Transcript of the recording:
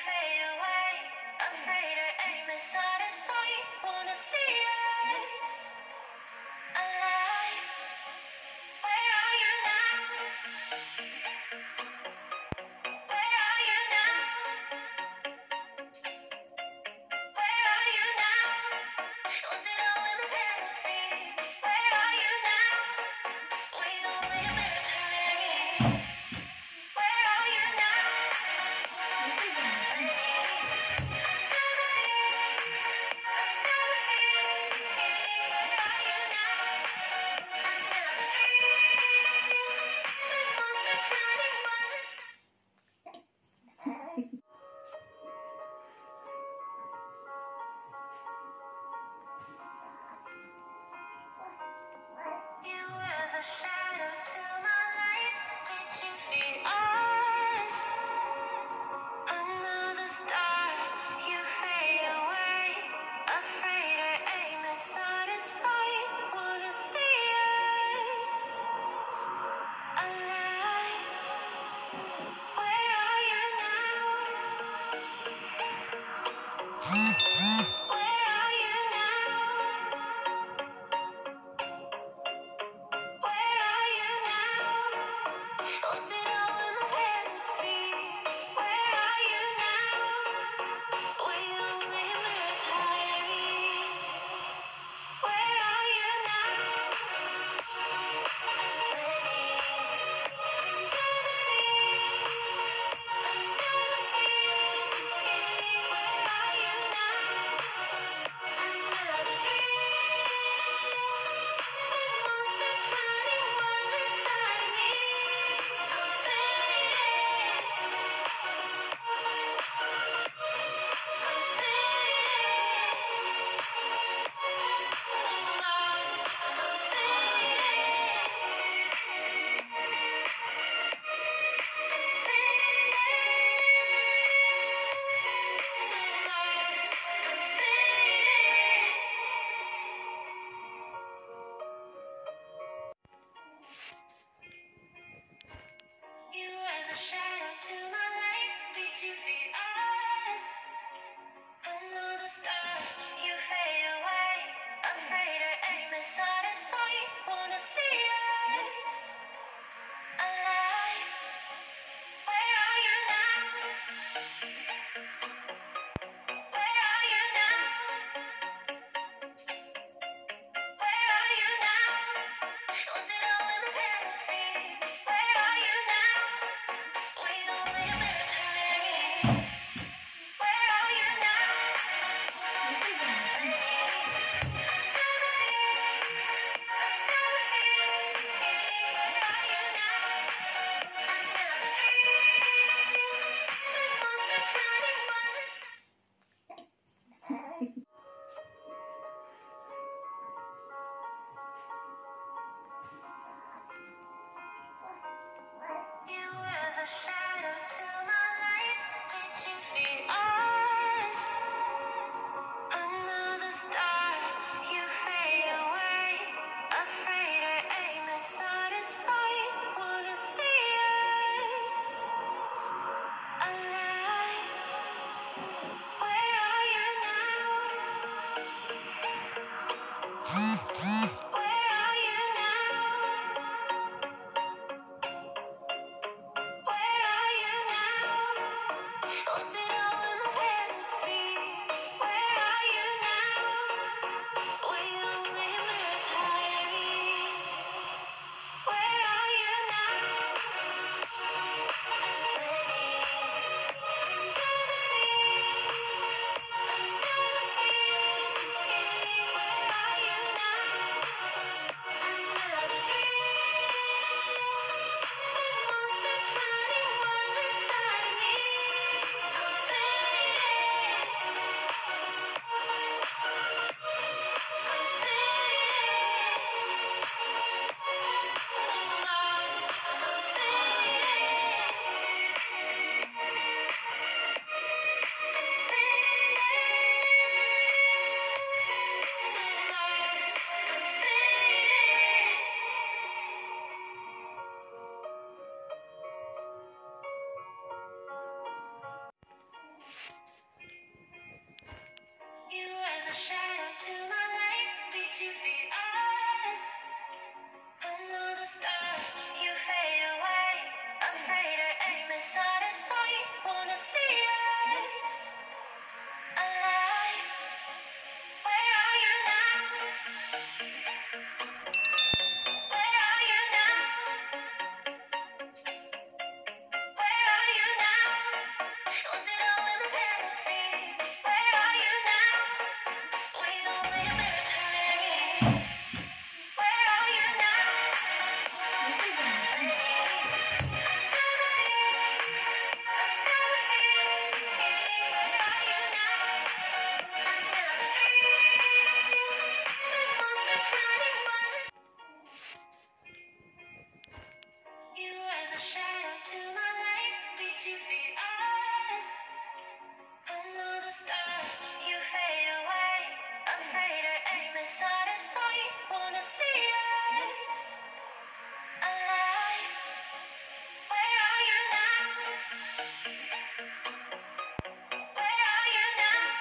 fade away, afraid our aim is out of sight. Wanna see us alive. Where are you now? Where are you now? Where are you now? Was it all in a fantasy? Where are you now? We only imaginary. Where are you now? You were the shadow to my light. Did you feel us? Another star, you fade away. Afraid our aim is out of sight. Wanna see us alive. Where are you now? Where are you now? Where are you now? Was it all in a fantasy? Where are you now? We only imaginary. Where are you now? You were the shadow to my light. Did you feel us? Another star, you fade away. Afraid our aim is out of sight. Wanna see us alive. Where are you now? Where are you now? Where are you now? Was it all in a fantasy? Where are you now? We only imaginary. Where are you now? You were the shadow to my light. Did you feel us? Another star, you fade away. Afraid our aim is out of sight. Wanna see us alive. Where are you now? Where are you now? Where are you now? Was it all in a fantasy? Where are you now? We only imaginary. Where are you now? Where are you now? shadow to my light. Did you feel us? Another star, you fade away. Afraid of aim is out of sight. Wanna see us alive. Where are you now? Where are you now? Where are you now? Was it all in a fantasy? Where are you now? We only imaginary. Where are you now? You as a shadow to my life. Did you feel